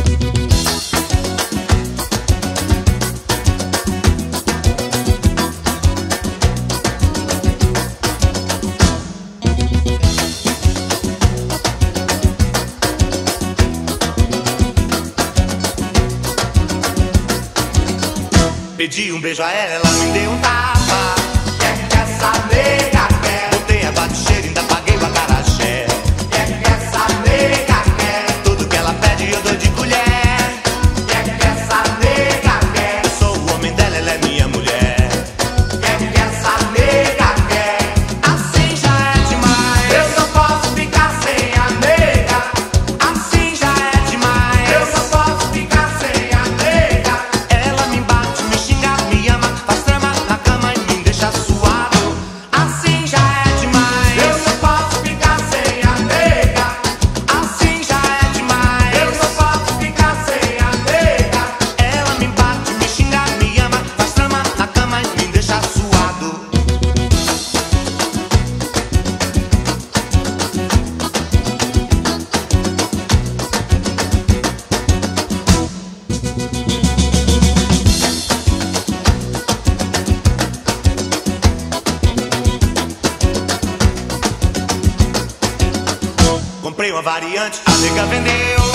Pedi um beijo a ela, ela me deu um tapa. Que essa nega quer? Botei a bate-cheira, ainda paguei o acarajé. Que essa nega quer? Tudo que ela pede eu dou de colher. Que essa nega quer? Eu sou o homem dela, ela é minha mulher. Que essa nega quer? Assim já é demais. Eu não posso ficar sem a nega. Assim já é demais. Eu não posso ficar sem a nega. Ela me bate, me xinga, me ama, faz trama na cama e me deixa suado. Assim já é demais. Eu não posso ficar sem a nega. Assim já é demais. Eu não posso ficar sem a nega. Ela me bate, me xinga, me ama, faz trama na cama e me deixa suado. Comprei uma variante, a nega vendeu.